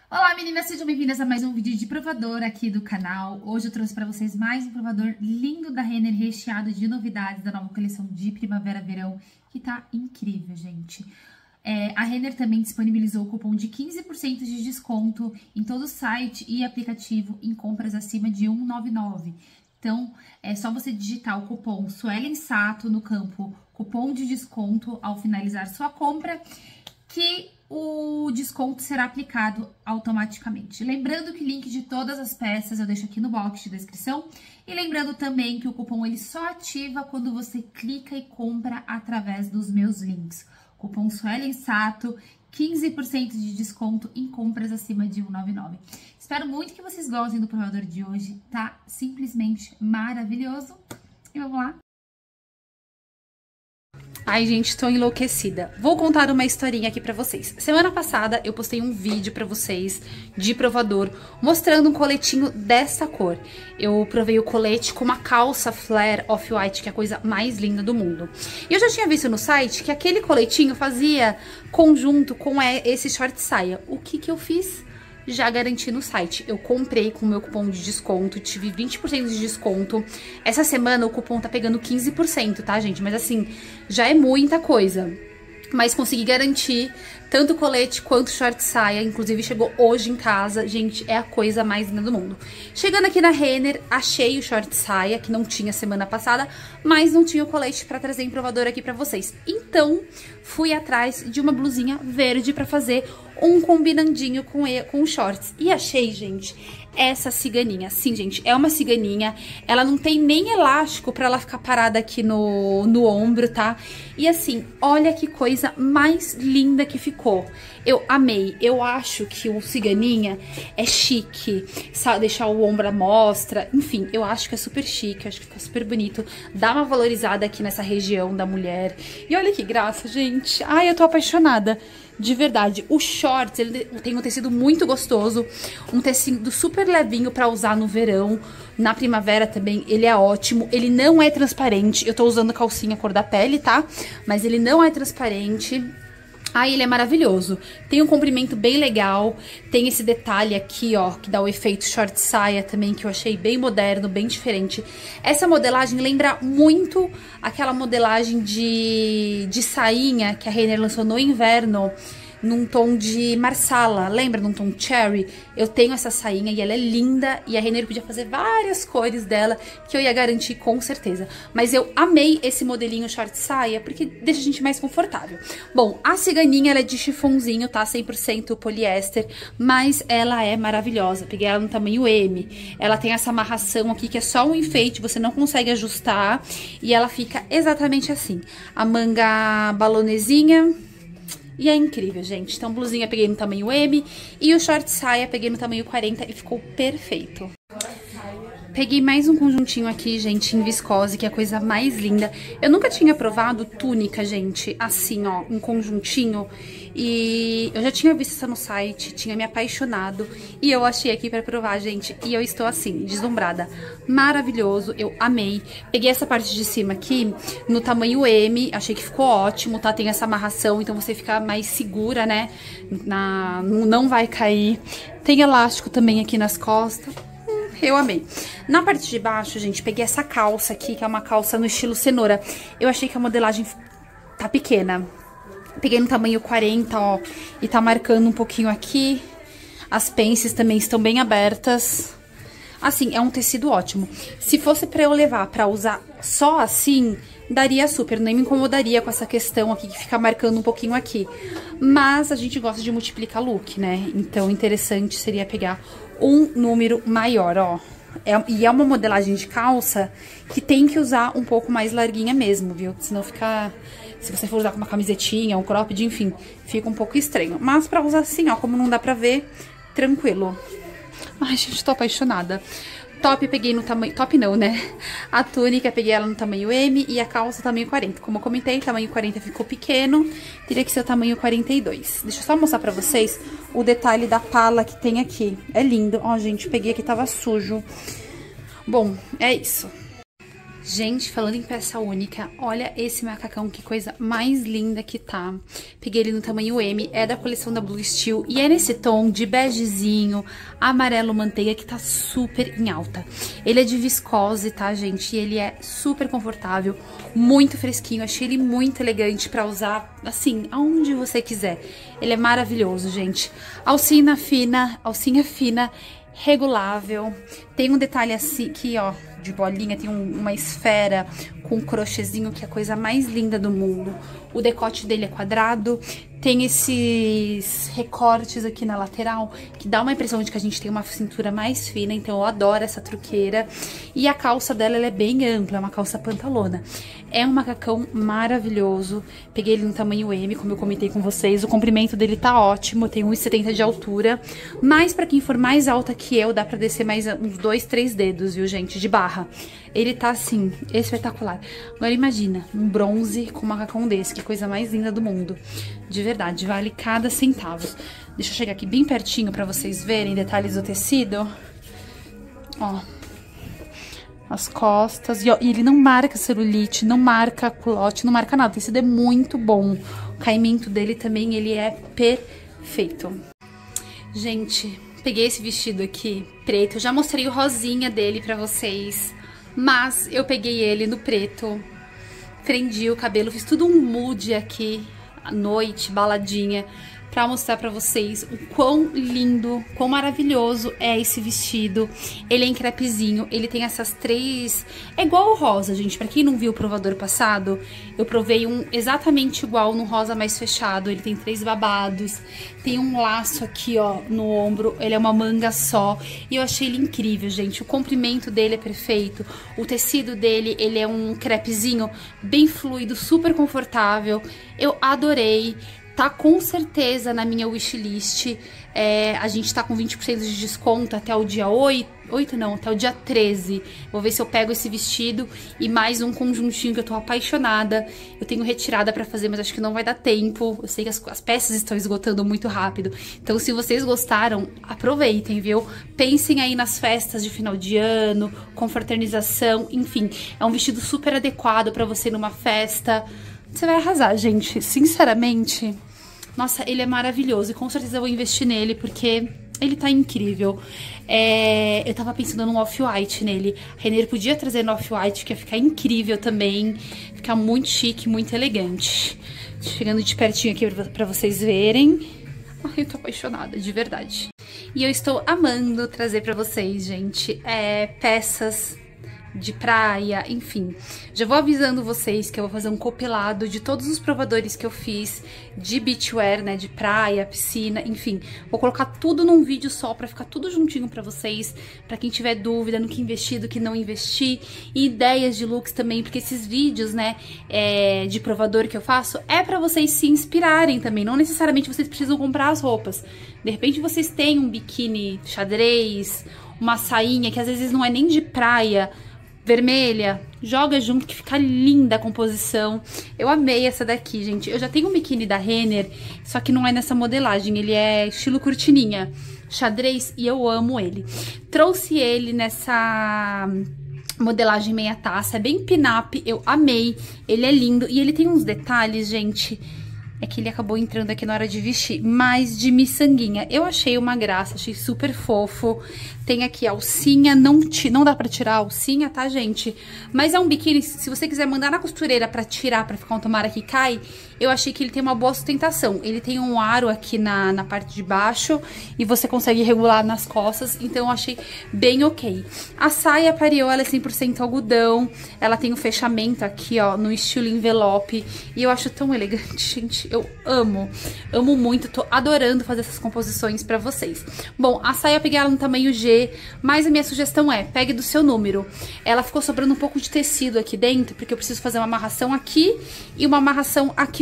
Olá meninas, sejam bem-vindas a mais um vídeo de provador aqui do canal. Hoje eu trouxe para vocês mais um provador lindo da Renner, recheado de novidades da nova coleção de primavera-verão, que tá incrível, gente. A Renner também disponibilizou o cupom de 15% de desconto em todo o site e aplicativo em compras acima de R$ 1,99. Então, é só você digitar o cupom Suelen Sato no campo cupom de desconto ao finalizar sua compra, que o desconto será aplicado automaticamente. Lembrando que o link de todas as peças eu deixo aqui no box de descrição. E lembrando também que o cupom ele só ativa quando você clica e compra através dos meus links. Cupom Suelen Sato, 15% de desconto em compras acima de R$ 1,99. Espero muito que vocês gostem do provador de hoje, tá simplesmente maravilhoso. E vamos lá! Ai, gente, tô enlouquecida. Vou contar uma historinha aqui pra vocês. Semana passada eu postei um vídeo pra vocês de provador mostrando um coletinho dessa cor. Eu provei o colete com uma calça flare off-white, que é a coisa mais linda do mundo. E eu já tinha visto no site que aquele coletinho fazia conjunto com esse short saia. O que que eu fiz? Já garanti no site. Eu comprei com o meu cupom de desconto, tive 20% de desconto. Essa semana o cupom tá pegando 15%, tá, gente? Mas assim, já é muita coisa. Mas consegui garantir tanto o colete quanto o short saia. Inclusive chegou hoje em casa. Gente, é a coisa mais linda do mundo. Chegando aqui na Renner, achei o short saia, que não tinha semana passada, mas não tinha o colete pra trazer em provador aqui pra vocês. Então, fui atrás de uma blusinha verde pra fazer um combinandinho com os shorts. E achei, gente, essa ciganinha. Sim, gente, é uma ciganinha. Ela não tem nem elástico pra ela ficar parada aqui no ombro, tá? E assim, olha que coisa mais linda que ficou. Eu amei. Eu acho que o ciganinha é chique, sabe? Deixar o ombro à mostra. Enfim, eu acho que é super chique, eu acho que fica super bonito. Dá uma valorizada aqui nessa região da mulher. E olha que graça, gente. Ai, eu tô apaixonada. De verdade, o shorts, ele tem um tecido muito gostoso, um tecido super levinho pra usar no verão, na primavera também, ele é ótimo, ele não é transparente, eu tô usando calcinha cor da pele, tá? Mas ele não é transparente. Ah, ele é maravilhoso. Tem um comprimento bem legal, tem esse detalhe aqui, ó, que dá o efeito short saia também, que eu achei bem moderno, bem diferente. Essa modelagem lembra muito aquela modelagem de sainha que a Renner lançou no inverno, num tom de marsala, lembra? Num tom cherry. Eu tenho essa sainha e ela é linda, e a Renner podia fazer várias cores dela, que eu ia garantir com certeza. Mas eu amei esse modelinho short saia, porque deixa a gente mais confortável. Bom, a ciganinha, ela é de chifãozinho, tá? 100% poliéster, mas ela é maravilhosa. Peguei ela no tamanho M. Ela tem essa amarração aqui, que é só um enfeite, você não consegue ajustar, e ela fica exatamente assim. A manga balonezinha. E é incrível, gente. Então, blusinha peguei no tamanho M e o short saia peguei no tamanho 40 e ficou perfeito. Peguei mais um conjuntinho aqui, gente, em viscose, que é a coisa mais linda. Eu nunca tinha provado túnica, gente, assim, ó, um conjuntinho. E eu já tinha visto essa no site, tinha me apaixonado. E eu achei aqui pra provar, gente, e eu estou assim, deslumbrada. Maravilhoso, eu amei. Peguei essa parte de cima aqui no tamanho M, achei que ficou ótimo, tá? Tem essa amarração, então você fica mais segura, né? Não vai cair. Tem elástico também aqui nas costas. Eu amei. Na parte de baixo, gente, peguei essa calça aqui, que é uma calça no estilo cenoura. Eu achei que a modelagem tá pequena. Peguei no tamanho 40, ó, e tá marcando um pouquinho aqui. As pences também estão bem abertas. Assim, é um tecido ótimo. Se fosse pra eu levar pra usar só assim, daria super, nem me incomodaria com essa questão aqui que fica marcando um pouquinho aqui. Mas a gente gosta de multiplicar look, né? Então, interessante seria pegar um número maior, ó. E é uma modelagem de calça que tem que usar um pouco mais larguinha mesmo, viu? Senão fica... Se você for usar com uma camisetinha, um cropped, enfim, fica um pouco estranho. Mas pra usar assim, ó, como não dá pra ver, tranquilo. Ai, gente, tô apaixonada. Top peguei no tamanho... Top não, né? A túnica peguei ela no tamanho M e a calça tamanho 40. Como eu comentei, tamanho 40 ficou pequeno. Teria que ser o tamanho 42. Deixa eu só mostrar pra vocês o detalhe da pala que tem aqui. É lindo. Ó, gente, peguei aqui, tava sujo. Bom, é isso. Gente, falando em peça única, olha esse macacão, que coisa mais linda que tá. Peguei ele no tamanho M, é da coleção da Blue Steel e é nesse tom de begezinho, amarelo manteiga, que tá super em alta. Ele é de viscose, tá, gente? E ele é super confortável, muito fresquinho. Achei ele muito elegante pra usar, assim, aonde você quiser. Ele é maravilhoso, gente. Alcinha fina, regulável. Tem um detalhe assim, aqui, ó, de bolinha, tem uma esfera com um crochêzinho, que é a coisa mais linda do mundo. O decote dele é quadrado, tem esses recortes aqui na lateral, que dá uma impressão de que a gente tem uma cintura mais fina, então eu adoro essa truqueira. E a calça dela, ela é bem ampla, é uma calça pantalona. É um macacão maravilhoso, peguei ele no tamanho M, como eu comentei com vocês, o comprimento dele tá ótimo, tem 1,70 de altura, mas pra quem for mais alta que eu, dá pra descer mais uns 2, 3 dedos, viu, gente, de barra. Ele tá, assim, espetacular. Agora imagina, um bronze com um macacão desse, que coisa mais linda do mundo. De verdade, vale cada centavo. Deixa eu chegar aqui bem pertinho pra vocês verem detalhes do tecido. Ó, as costas. E ele não marca celulite, não marca culote, não marca nada. O tecido é muito bom. O caimento dele também, ele é perfeito. Gente, peguei esse vestido aqui, preto. Eu já mostrei o rosinha dele pra vocês, mas eu peguei ele no preto. Prendi o cabelo, fiz tudo um mood aqui, à noite, baladinha, pra mostrar pra vocês o quão lindo, quão maravilhoso é esse vestido. Ele é em crepezinho, ele tem essas três... É igual o rosa, gente. Pra quem não viu o provador passado, eu provei um exatamente igual no rosa mais fechado. Ele tem 3 babados, tem um laço aqui, ó, no ombro. Ele é uma manga só. E eu achei ele incrível, gente. O comprimento dele é perfeito. O tecido dele, ele é um crepezinho bem fluido, super confortável. Eu adorei. Tá com certeza na minha wishlist. A gente tá com 20% de desconto até o dia 8 não, até o dia 13. Vou ver se eu pego esse vestido e mais um conjuntinho que eu tô apaixonada. Eu tenho retirada pra fazer, mas acho que não vai dar tempo. Eu sei que as peças estão esgotando muito rápido. Então, se vocês gostaram, aproveitem, viu? Pensem aí nas festas de final de ano, confraternização, enfim. É um vestido super adequado pra você ir numa festa. Você vai arrasar, gente. Sinceramente, nossa, ele é maravilhoso. E com certeza eu vou investir nele, porque ele tá incrível. Eu tava pensando num off-white nele. A Renner podia trazer no off-white, que ia ficar incrível também. Ficar muito chique, muito elegante. Chegando de pertinho aqui pra vocês verem. Ai, eu tô apaixonada, de verdade. E eu estou amando trazer pra vocês, gente, peças de praia, enfim. Já vou avisando vocês que eu vou fazer um compilado de todos os provadores que eu fiz de beachwear, né, de praia, piscina, enfim. Vou colocar tudo num vídeo só pra ficar tudo juntinho pra vocês, pra quem tiver dúvida no que investir, do que não investir, e ideias de looks também, porque esses vídeos, né, de provador que eu faço, é pra vocês se inspirarem também, não necessariamente vocês precisam comprar as roupas. De repente vocês têm um biquíni xadrez, uma sainha que às vezes não é nem de praia, vermelha, joga junto que fica linda a composição. Eu amei essa daqui, gente. Eu já tenho um biquíni da Renner, só que não é nessa modelagem, ele é estilo cortininha, xadrez, e eu amo ele. Trouxe ele nessa modelagem meia taça, é bem pin-up, eu amei. Ele é lindo e ele tem uns detalhes, gente. É que ele acabou entrando aqui na hora de vestir, mas de miçanguinha. Eu achei uma graça, achei super fofo. Tem aqui a alcinha, não dá pra tirar a alcinha, tá, gente? Mas é um biquíni, se você quiser mandar na costureira pra tirar, pra ficar um tomara que cai, eu achei que ele tem uma boa sustentação. Ele tem um aro aqui na parte de baixo e você consegue regular nas costas, então eu achei bem ok. A saia pariô, ela é 100% algodão, ela tem o fechamento aqui, ó, no estilo envelope, e eu acho tão elegante, gente. Eu amo muito, tô adorando fazer essas composições pra vocês. Bom, a saia eu peguei ela no tamanho G, mas a minha sugestão é, pegue do seu número. Ela ficou sobrando um pouco de tecido aqui dentro, porque eu preciso fazer uma amarração aqui e uma amarração aqui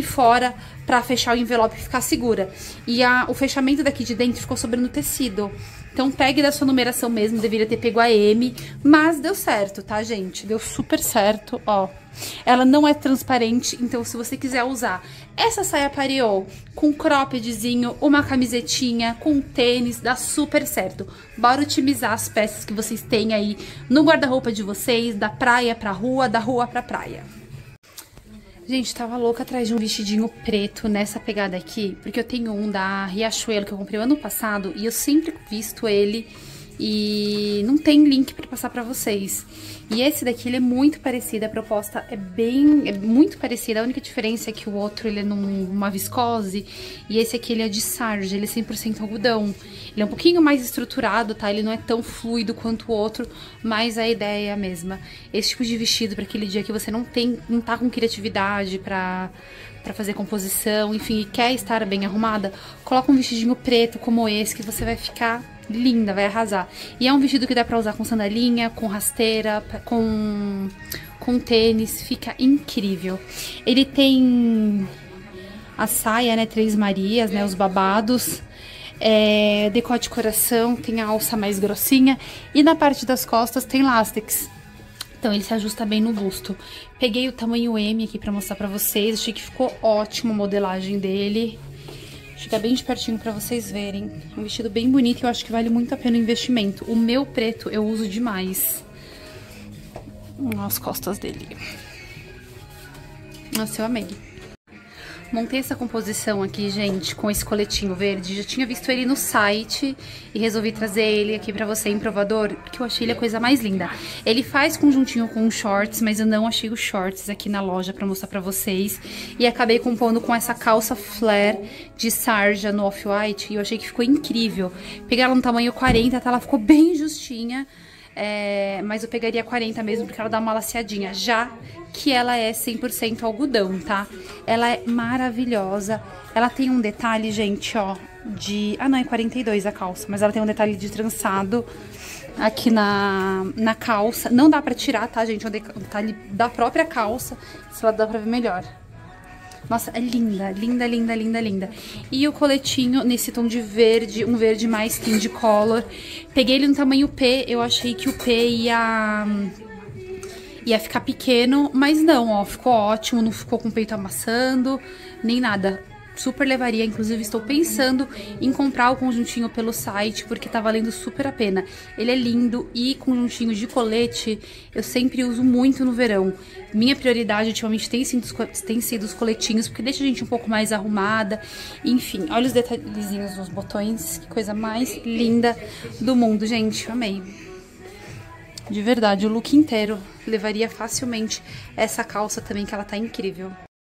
fora pra fechar o envelope e ficar segura. E o fechamento daqui de dentro ficou sobrando tecido. Então pegue da sua numeração mesmo, deveria ter pego a M, mas deu certo, tá, gente? Deu super certo, ó. Ela não é transparente, então se você quiser usar essa saia pareô com croppedzinho, uma camisetinha, com tênis, dá super certo. Bora otimizar as peças que vocês têm aí no guarda-roupa de vocês, da praia pra rua, da rua pra praia. Gente, tava louca atrás de um vestidinho preto nessa pegada aqui, porque eu tenho um da Riachuelo que eu comprei ano passado e eu sempre visto ele e não tem link pra passar pra vocês. E esse daqui, ele é muito parecido, a proposta é muito parecida, a única diferença é que o outro, ele é numa viscose e esse aqui, ele é de sarja, ele é 100% algodão. Ele é um pouquinho mais estruturado, tá? Ele não é tão fluido quanto o outro, mas a ideia é a mesma. Esse tipo de vestido pra aquele dia que você não tá com criatividade pra fazer composição, enfim, e quer estar bem arrumada, coloca um vestidinho preto como esse que você vai ficar linda, vai arrasar. E é um vestido que dá pra usar com sandalinha, com rasteira, com tênis, fica incrível. Ele tem a saia, né, Três Marias, né, os babados, decote coração, tem a alça mais grossinha e na parte das costas tem lástex. Então ele se ajusta bem no busto. Peguei o tamanho M aqui pra mostrar pra vocês, achei que ficou ótimo a modelagem dele. Fica bem de pertinho pra vocês verem. Um vestido bem bonito e eu acho que vale muito a pena o investimento. O meu preto eu uso demais. As costas dele. Nossa, eu amei. Montei essa composição aqui, gente, com esse coletinho verde. Já tinha visto ele no site e resolvi trazer ele aqui pra você em provador, porque eu achei ele a coisa mais linda. Ele faz conjuntinho com shorts, mas eu não achei os shorts aqui na loja pra mostrar pra vocês. E acabei compondo com essa calça flare de sarja no off-white e eu achei que ficou incrível. Peguei ela no tamanho 40, tá? Ela ficou bem justinha. Mas eu pegaria 40 mesmo, porque ela dá uma laceadinha, já que ela é 100% algodão, tá? Ela é maravilhosa. Ela tem um detalhe, gente, ó, de... Ah, não, é 42 a calça, mas ela tem um detalhe de trançado aqui na calça. Não dá pra tirar, tá, gente? É um detalhe da própria calça, se ela dá pra ver melhor. Nossa, é linda, linda, linda, linda, linda. E o coletinho nesse tom de verde, um verde mais candy color. Peguei ele no tamanho P, eu achei que o P ia ficar pequeno, mas não, ó, ficou ótimo, não ficou com o peito amassando, nem nada. Super levaria, inclusive estou pensando em comprar o conjuntinho pelo site, porque tá valendo super a pena. Ele é lindo e conjuntinho de colete eu sempre uso muito no verão. Minha prioridade ultimamente tem sido os coletinhos, porque deixa a gente um pouco mais arrumada. Enfim, olha os detalhezinhos nos botões, que coisa mais linda do mundo, gente, amei. De verdade, o look inteiro levaria facilmente essa calça também, que ela tá incrível.